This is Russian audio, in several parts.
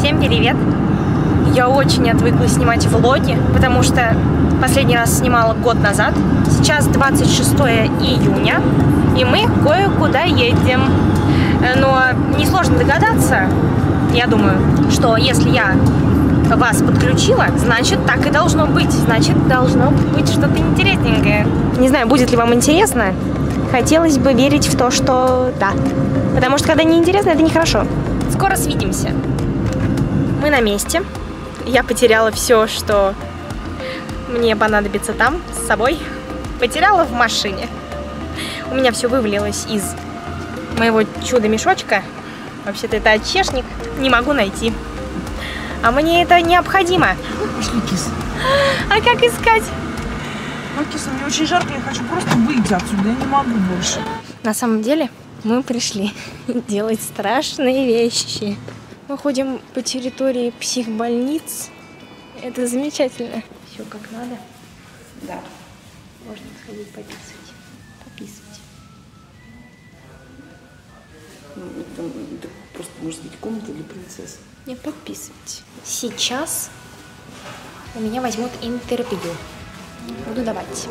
Всем привет! Я очень отвыкла снимать влоги, потому что последний раз снимала год назад. Сейчас 26 июня, и мы кое-куда едем. Но несложно догадаться, я думаю, что если я вас подключила, значит так и должно быть. Значит, должно быть что-то интересненькое. Не знаю, будет ли вам интересно. Хотелось бы верить в то, что да. Потому что когда неинтересно, это нехорошо. Скоро свидимся. Мы на месте. Я потеряла все, что мне понадобится там с собой. Потеряла в машине. У меня все вывалилось из моего чудо-мешочка. Вообще-то это отчешник. Не могу найти. А мне это необходимо. Пошли, кис. А как искать? Ну, киса, мне очень жарко, я хочу просто выйти отсюда, я не могу больше. На самом деле мы пришли делать страшные вещи. Мы ходим по территории психбольниц. Это замечательно. Все как надо. Да. Можно сходить пописать. Пописать. Ну, это просто, может быть, комната для принцесс. Не подписывать. Сейчас у меня возьмут интервью. Буду давать.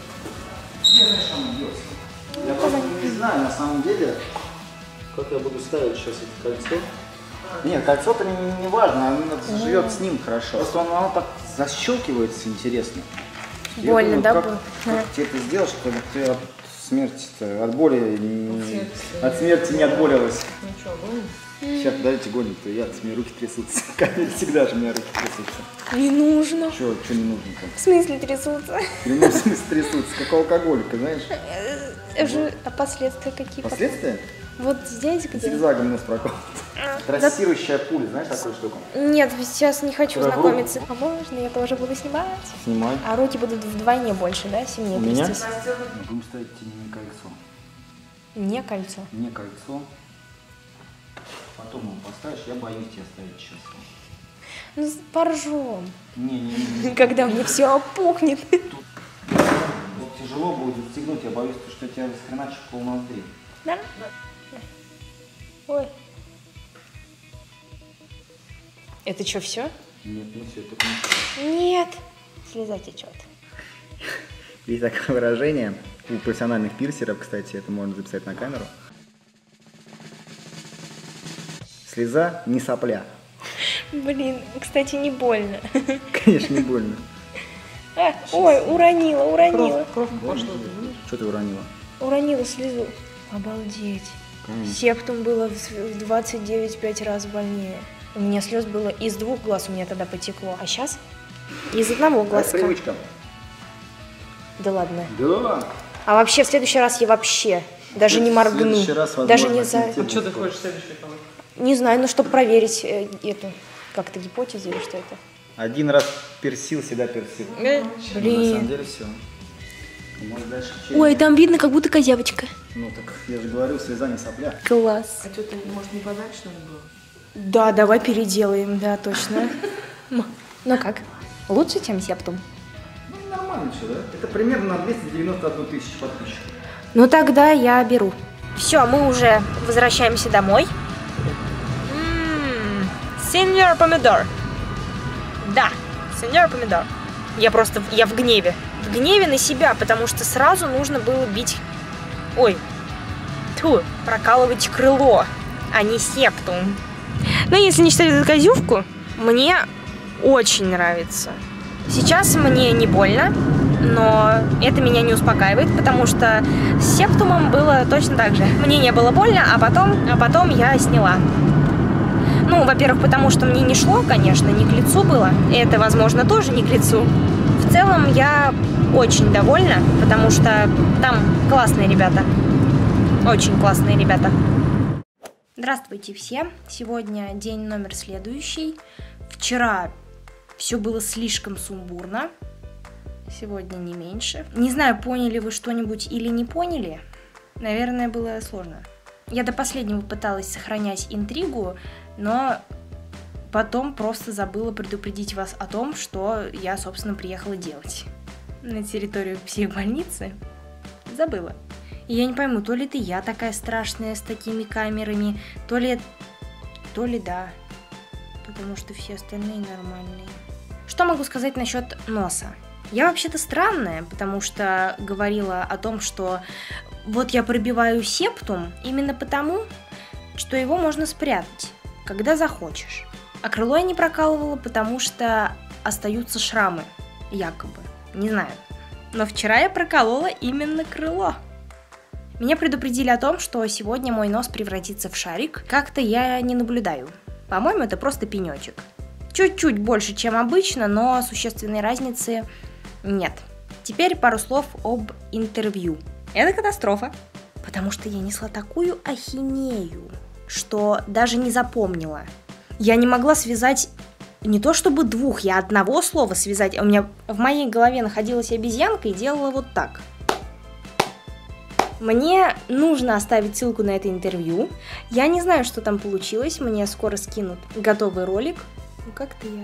Я просто не знаю, на самом деле, как я буду ставить сейчас это кольцо. Нет, кольцо-то не важно, оно живет с ним хорошо. Просто оно так защелкивается интересно. Больно, думаю, да, как, было? как ты это сделал, чтобы ты от смерти-то, от боли, от смерти не отболелась. Ничего, больно? Сейчас, подождите, голенько, я, у меня руки трясутся. Всегда же у меня руки трясутся. Не нужно. Что не нужно-то? В смысле трясутся? Ну, в смысле трясутся, как у алкоголика, знаешь? А последствия какие? Последствия? Вот здесь где? Зигзагом нос проколот. Трассирующая пуля, знаешь такую штуку? Нет, сейчас не хочу Которая в знакомиться. А можно я тоже буду снимать? Снимай. А руки будут вдвойне больше, да? Сильнее У меня? трястись. Будем ставить тебе не кольцо. Не кольцо. Не кольцо. Потом его поставишь, я боюсь тебя ставить сейчас. Ну, поржем. Не. Когда мне все опухнет. Вот тяжело будет застегнуть, я боюсь, что тебя расхреначит пол ноздри. Да? Ой. Это что, все? Нет, не все, только не все. Нет. Слеза течет. Есть такое выражение у профессиональных пирсеров, кстати, это можно записать на камеру. Слеза не сопля. Блин, кстати, не больно. Конечно, не больно. Ой, уронила. Кровь пошла, ты видишь? Что ты уронила? Уронила слезу. Обалдеть. Конечно. Септум было в 29,5 раз больнее. У меня слез было из 2 глаз, у меня тогда потекло. А сейчас из 1 глазка. Привычка. Да ладно. Да. А вообще в следующий раз я вообще даже не моргну. В следующий раз, Даже возможно, не за... А что ты хочешь следующий помыть? Не знаю, ну чтобы проверить эту, как-то гипотезу или что это. Один раз персил, всегда персил. На самом Блин. деле все. Может дальше Ой, там видно, как будто козявочка. Ну так я же говорю, слеза не сопля. Класс. А что ты, может, не подальше надо было? Да, давай переделаем, да, точно. Ну как? Лучше, чем септум? Ну нормально все, да? Это примерно на 291 тысячу подписчиков. Ну тогда я беру. Все, мы уже возвращаемся домой. Сеньор помидор. Да, сеньор помидор. Я в гневе. В гневе на себя, потому что сразу нужно было бить... Ой, прокалывать крыло, а не септум. Но если не считать эту козювку, мне очень нравится. Сейчас мне не больно, но это меня не успокаивает, потому что с септумом было точно так же. Мне не было больно, а потом я сняла. Ну, во-первых, потому что мне не шло, конечно, не к лицу было. Это, возможно, тоже не к лицу. В целом я очень довольна, потому что там классные ребята. Очень классные ребята. Здравствуйте все. Сегодня день номер следующий. Вчера все было слишком сумбурно. Сегодня не меньше. Не знаю, поняли вы что-нибудь или не поняли. Наверное, было сложно. Я до последнего пыталась сохранять интригу, но потом просто забыла предупредить вас о том, что я, собственно, приехала делать на территорию психбольницы. Забыла. И я не пойму, то ли это я такая страшная с такими камерами, то ли да. потому что все остальные нормальные. Что могу сказать насчет носа? Я вообще-то странная, потому что говорила о том, что вот я пробиваю септум именно потому, что его можно спрятать, когда захочешь. А крыло я не прокалывала, потому что остаются шрамы, якобы. Не знаю. Но вчера я проколола именно крыло. Меня предупредили о том, что сегодня мой нос превратится в шарик. Как-то я не наблюдаю. По-моему, это просто пенечек. Чуть-чуть больше, чем обычно, но существенной разницы нет. Теперь пару слов об интервью. Это катастрофа, потому что я несла такую ахинею, что даже не запомнила. Я не могла связать не то чтобы двух, я одного слова связать. У меня в моей голове находилась обезьянка и делала вот так. Мне нужно оставить ссылку на это интервью. Я не знаю, что там получилось. Мне скоро скинут готовый ролик. Ну как-то я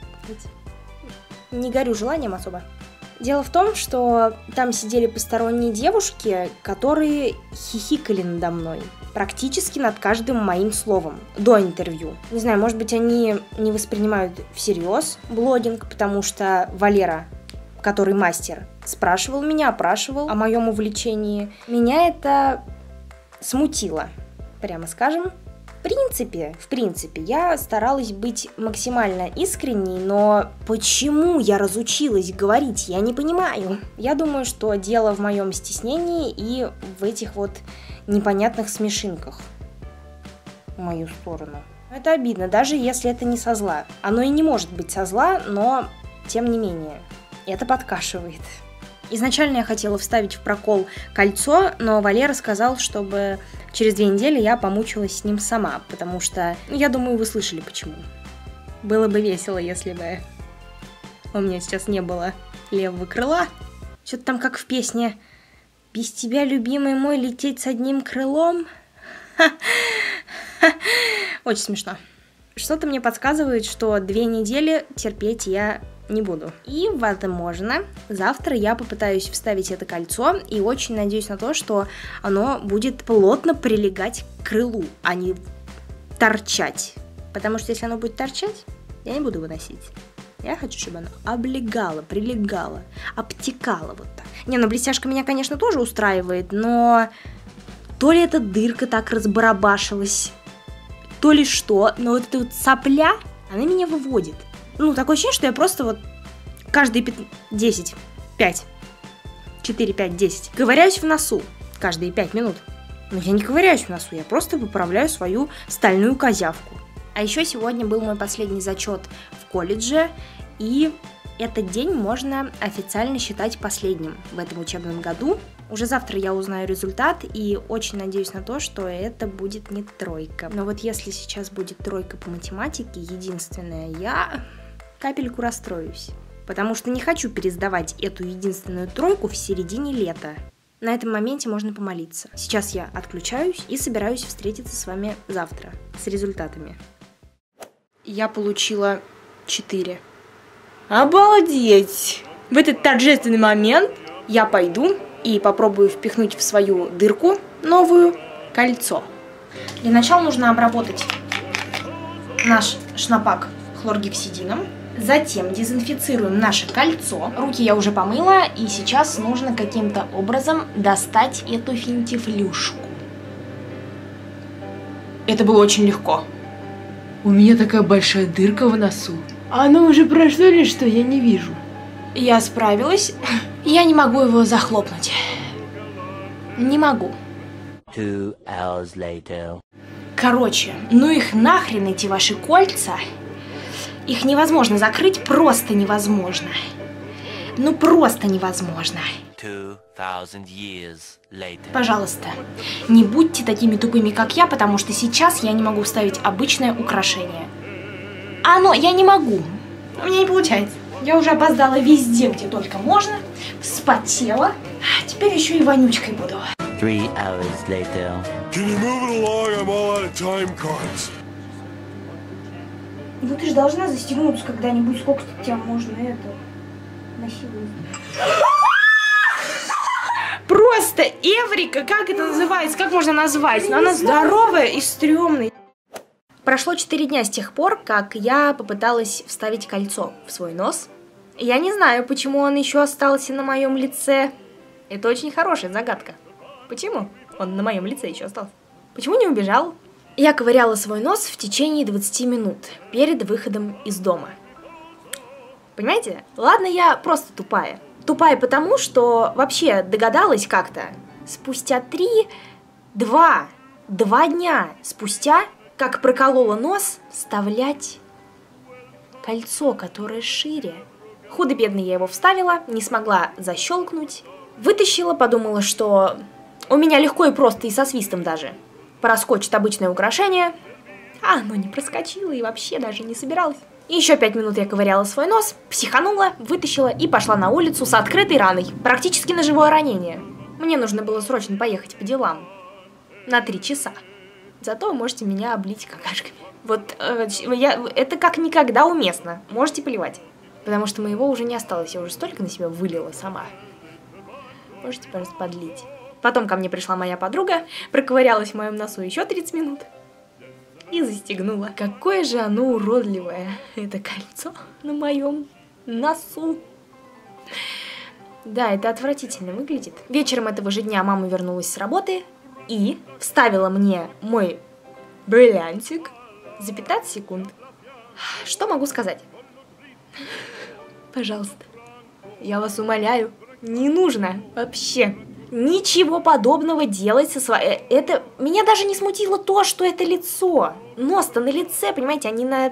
не горю желанием особо. Дело в том, что там сидели посторонние девушки, которые хихикали надо мной. Практически над каждым моим словом. До интервью. Не знаю, может быть, они не воспринимают всерьез блогинг, потому что Валера, который мастер, спрашивал меня, опрашивал о моем увлечении. Меня это смутило, прямо скажем. В принципе, я старалась быть максимально искренней, но почему я разучилась говорить, я не понимаю. Я думаю, что дело в моем стеснении и в этих вот непонятных смешинках в мою сторону. Это обидно, даже если это не со зла. Оно и не может быть со зла, но тем не менее, это подкашивает. Изначально я хотела вставить в прокол кольцо, но Валера сказал, чтобы через 2 недели я помучилась с ним сама, потому что, я думаю, вы слышали почему. Было бы весело, если бы у меня сейчас не было левого крыла. Что-то там как в песне «Без тебя, любимый мой, лететь с одним крылом». Очень смешно. Что-то мне подсказывает, что 2 недели терпеть я не буду. И, возможно, завтра я попытаюсь вставить это кольцо и очень надеюсь на то, что оно будет плотно прилегать к крылу, а не торчать. Потому что если оно будет торчать, я не буду его носить. Я хочу, чтобы оно облегало, прилегало, обтекало вот так. Не, ну блестяшка меня, конечно, тоже устраивает, но то ли эта дырка так разбарабашилась, то ли что, но вот эта вот сопля, она меня выводит. Ну, такое ощущение, что я просто вот каждые 10, 5, 4, 5, 10 ковыряюсь в носу каждые 5 минут. Но я не ковыряюсь в носу, я просто поправляю свою стальную козявку. А еще сегодня был мой последний зачет в колледже, и этот день можно официально считать последним в этом учебном году. Уже завтра я узнаю результат и очень надеюсь на то, что это будет не 3. Но вот если сейчас будет 3 по математике, единственная, я капельку расстроюсь. Потому что не хочу пересдавать эту единственную 3 в середине лета. На этом моменте можно помолиться. Сейчас я отключаюсь и собираюсь встретиться с вами завтра с результатами. Я получила 4. Обалдеть! В этот торжественный момент я пойду и попробую впихнуть в свою дырку новую кольцо. Для начала нужно обработать наш шнапак хлоргексидином. Затем дезинфицируем наше кольцо. Руки я уже помыла, и сейчас нужно каким-то образом достать эту финтифлюшку. Это было очень легко. У меня такая большая дырка в носу. Оно уже прошло или что? Я не вижу. Я справилась. Я не могу его захлопнуть. Не могу. 2 hours later. Короче, ну их нахрен эти ваши кольца. Их невозможно закрыть, просто невозможно. Ну просто невозможно. 2000 years later. Пожалуйста, не будьте такими тупыми, как я, потому что сейчас я не могу вставить обычное украшение. Я не могу. У меня не получается. Я уже опоздала везде, где только можно. Вспотела. Теперь еще и вонючкой буду. 3 hours later. Can you move it along? I'm all out of time cards. Ну ты же должна застегнуться когда-нибудь, сколько тебя можно насиловать. Просто Эврика, как это называется, как можно назвать? Но она здоровая и стрёмная. Прошло 4 дня с тех пор, как я попыталась вставить кольцо в свой нос. Я не знаю, почему он еще остался на моем лице. Это очень хорошая загадка. Почему он на моем лице еще остался? Почему не убежал? Я ковыряла свой нос в течение 20 минут перед выходом из дома. Понимаете? Ладно, я просто тупая. Тупая потому, что вообще догадалась как-то спустя 2 дня спустя, как проколола нос, вставлять кольцо, которое шире. Худо-бедно я его вставила, не смогла защелкнуть. Вытащила, подумала, что у меня легко и просто, и со свистом даже проскочит обычное украшение. А оно не проскочило и вообще даже не собиралось. Еще 5 минут я ковыряла свой нос, психанула, вытащила и пошла на улицу с открытой раной. Практически ножевое ранение. Мне нужно было срочно поехать по делам. На 3 часа. Зато вы можете меня облить какашками. Вот это как никогда уместно. Можете поливать. Потому что моего уже не осталось. Я уже столько на себя вылила сама. Можете просто подлить. Потом ко мне пришла моя подруга, проковырялась в моем носу еще 30 минут. И застегнула. Какое же оно уродливое, это кольцо на моем носу. Да, это отвратительно выглядит. Вечером этого же дня мама вернулась с работы и вставила мне мой бриллиантик за 15 секунд. Что могу сказать? Пожалуйста, я вас умоляю, не нужно вообще ничего подобного делать со своей... Это... Меня даже не смутило то, что это лицо. Нос-то на лице, понимаете, на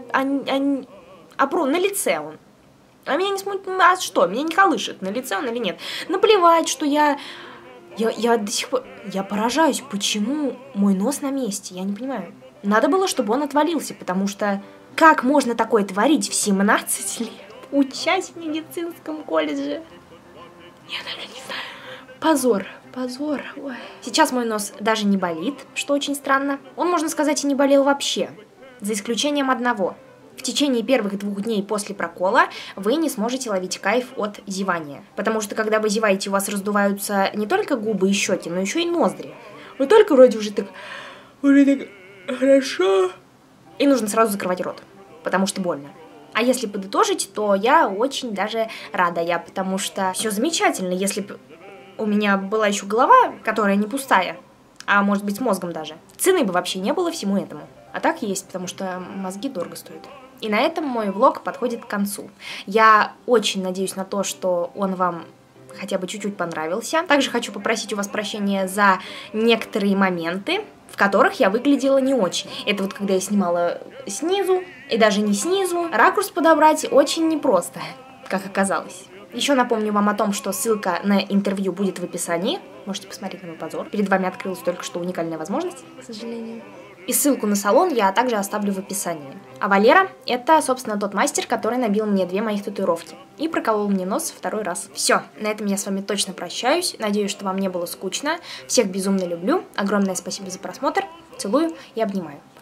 лице он. А меня не смутило... А что? Меня не колышет, на лице он или нет. Наплевать, что я до сих пор... Я поражаюсь, почему мой нос на месте, я не понимаю. Надо было, чтобы он отвалился, потому что... Как можно такое творить в 17 лет? Учась в медицинском колледже? Я даже не знаю. Позор, позор. Ой. Сейчас мой нос даже не болит, что очень странно. Он, можно сказать, и не болел вообще. За исключением одного. В течение первых 2 дней после прокола вы не сможете ловить кайф от зевания. Потому что, когда вы зеваете, у вас раздуваются не только губы и щеки, но еще и ноздри. Вы только вроде уже так хорошо. И нужно сразу закрывать рот, потому что больно. А если подытожить, то я очень даже рада, потому что все замечательно, если бы у меня была еще голова, которая не пустая, а может быть с мозгом даже. Цены бы вообще не было всему этому. А так есть, потому что мозги дорого стоят. И на этом мой влог подходит к концу. Я очень надеюсь на то, что он вам хотя бы чуть-чуть понравился. Также хочу попросить у вас прощения за некоторые моменты, в которых я выглядела не очень. Это вот когда я снимала снизу, и даже не снизу. Ракурс подобрать очень непросто, как оказалось. Еще напомню вам о том, что ссылка на интервью будет в описании. Можете посмотреть на мой подбор. Перед вами открылась только что уникальная возможность, к сожалению. И ссылку на салон я также оставлю в описании. А Валера — это, собственно, тот мастер, который набил мне 2 моих татуировки. И проколол мне нос 2-й раз. Все, на этом я с вами точно прощаюсь. Надеюсь, что вам не было скучно. Всех безумно люблю. Огромное спасибо за просмотр. Целую и обнимаю.